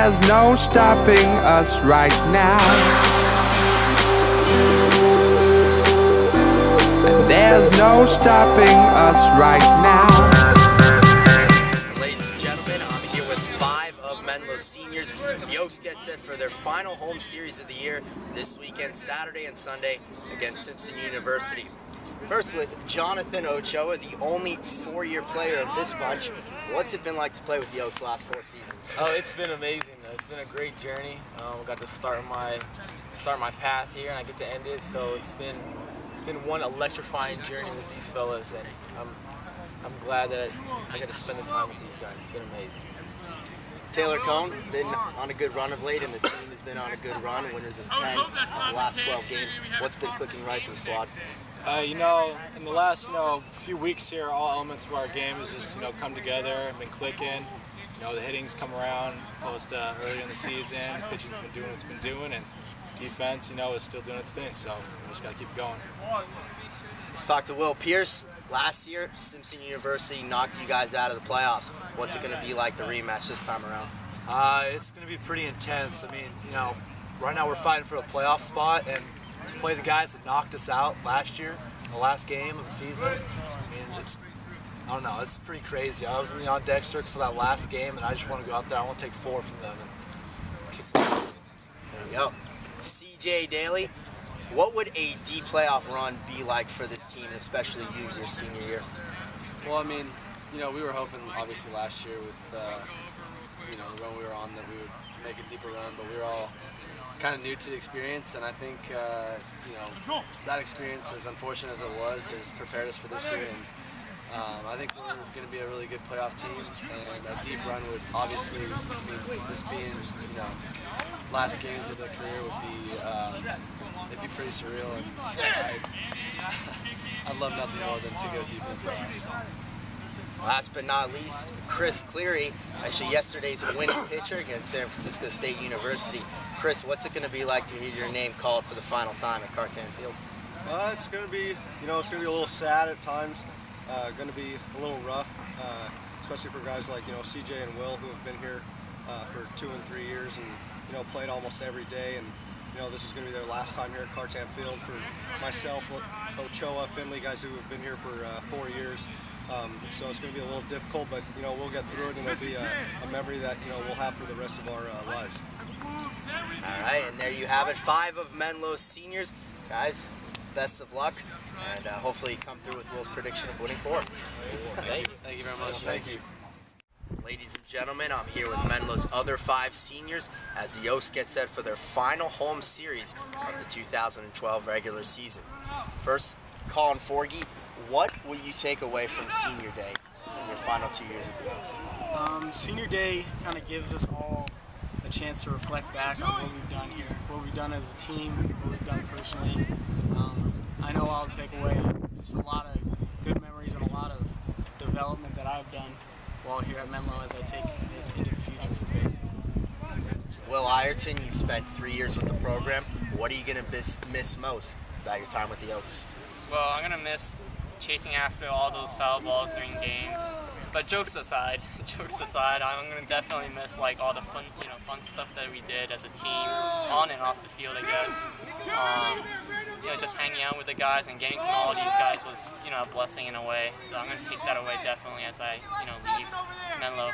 there's no stopping us right now. And there's no stopping us right now. Ladies and gentlemen, I'm here with 5 of Menlo's seniors. The Oaks get set for their final home series of the year this weekend, Saturday and Sunday, against Simpson University. First with Jonathan Ochoa, the only 4-year player of this bunch. What's it been like to play with the Oaks the last 4 seasons? Oh, it's been amazing. It's been a great journey. I got to start my path here, and I get to end it. So it's been one electrifying journey with these fellas, and I'm glad that I got to spend the time with these guys. It's been amazing. Taylor Cone, been on a good run of late, and the team has been on a good run, winners of 10 of the last 12 games. What's been clicking right for the squad? In the last few weeks here, all elements of our game has just come together and been clicking. The hitting's come around post early in the season. Pitching's been doing what it's been doing, and defense, is still doing its thing. So we just got to keep going. Let's talk to Will Pierce. Last year, Simpson University knocked you guys out of the playoffs. What's it going to be like the rematch this time around? It's going to be pretty intense. I mean, right now we're fighting for a playoff spot, and to play the guys that knocked us out last year, the last game of the season, I mean, I don't know, it's pretty crazy. I was in the on-deck circuit for that last game, and I just want to go out there. I want to take 4 from them and kick some ass. There you go. CJ Daly, what would a D playoff run be like for this team, and especially you, your senior year? Well, I mean, we were hoping, obviously, last year with, the run we were on that we would make a deeper run, but we were all kind of new to the experience, and I think, that experience, as unfortunate as it was, has prepared us for this year, and I think we're going to be a really good playoff team, and a deep run would obviously, this being, last games of their career would be, it'd be pretty surreal, and I'd love nothing more than to go deep in the playoffs. Last but not least, Chris Cleary, actually yesterday's winning pitcher against San Francisco State University. Chris, what's it going to be like to hear your name called for the final time at Cartan Field? It's going to be, it's going to be a little sad at times. Going to be a little rough, especially for guys like CJ and Will, who have been here for 2 and 3 years and played almost every day. And this is going to be their last time here at Cartan Field. For myself, Ochoa, Finley, guys who have been here for 4 years. So it's going to be a little difficult, but we'll get through it, and it'll be a memory that we'll have for the rest of our lives. All right, and there you have it, 5 of Menlo's seniors. Guys, best of luck, and hopefully you come through with Will's prediction of winning 4. Thank you very much. Thank you. Ladies and gentlemen, I'm here with Menlo's other 5 seniors as the Oaks get set for their final home series of the 2012 regular season. First, Colin Forgy, what will you take away from Senior Day in your final 2 years at the Oaks? Senior Day kind of gives us all a chance to reflect back on what we've done here, what we've done as a team, what we've done personally. I know I'll take away just a lot of good memories and a lot of development that I've done while here at Menlo as I take it into the future for baseball. Will Ireton, you spent 3 years with the program. What are you going to miss most about your time with the Oaks? Well, I'm going to miss chasing after all those foul balls during games. But jokes aside, I'm going to definitely miss all the fun stuff that we did as a team, on and off the field, I guess. Just hanging out with the guys and getting to know all these guys was, a blessing in a way. So I'm going to take that away definitely as I, leave Menlo.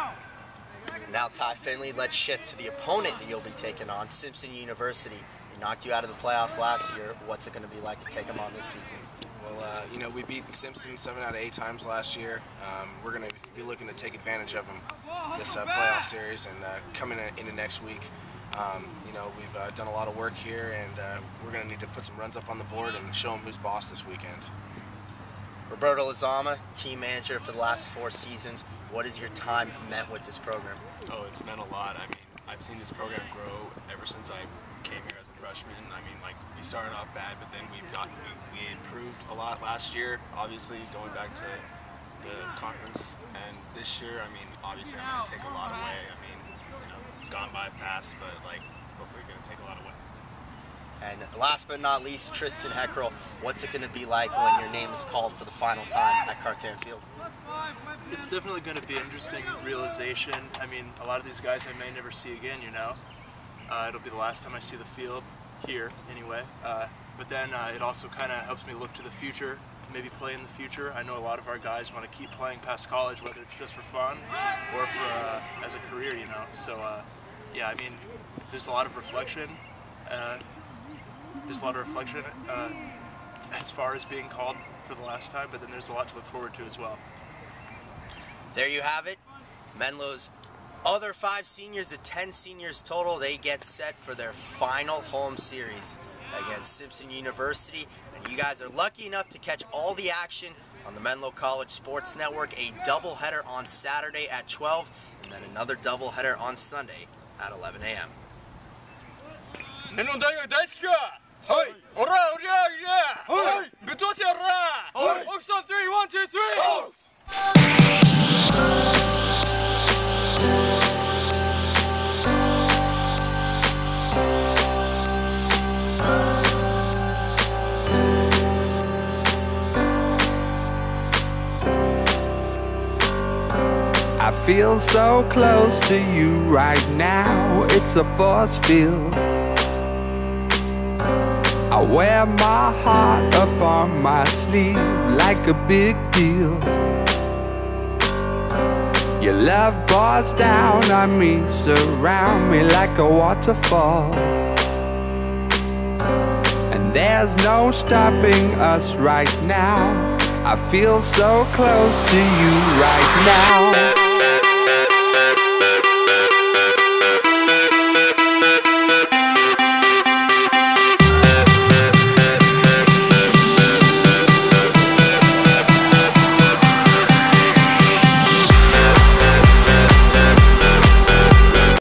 Now, Ty Finley, let's shift to the opponent that you'll be taking on, Simpson University. They knocked you out of the playoffs last year. What's it going to be like to take them on this season? Well, we beat Simpson 7 out of 8 times last year. We're going to be looking to take advantage of them this playoff series and coming into next week. We've done a lot of work here, and we're going to need to put some runs up on the board and show them who's boss this weekend. Roberto Lizama, team manager for the last 4 seasons. What has your time meant with this program? Oh, it's meant a lot. I mean, I've seen this program grow ever since I came here as a freshman. I mean, we started off bad, but then we improved a lot last year, obviously going back to the conference. And this year, I mean, obviously I'm going to take a lot away. I mean, it's gone by fast, but hopefully going to take a lot away. And last but not least, Tristan Heckrell, what's it going to be like when your name is called for the final time at Cartan Field? It's definitely going to be an interesting realization. I mean, a lot of these guys I may never see again, you know. It'll be the last time I see the field, here anyway. But then it also kind of helps me look to the future, maybe play in the future. I know a lot of our guys want to keep playing past college, whether it's just for fun or for as a career, you know. So, yeah, I mean, there's a lot of reflection. As far as being called for the last time, but then there's a lot to look forward to as well. There you have it. Menlo's other 5 seniors, the 10 seniors total, they get set for their final home series against Simpson University. And you guys are lucky enough to catch all the action on the Menlo College Sports Network, a doubleheader on Saturday at 12, and then another doubleheader on Sunday at 11 a.m. Menlo大学大好きか？はい。オラオリャオリャ。はい。ぶっ飛ばせオラ。はい。オクソン3 1 2 3。Oaks. I feel so close to you right now, it's a force field. I wear my heart up on my sleeve like a big deal. Your love pours down on me, surround me like a waterfall. And there's no stopping us right now. I feel so close to you right now.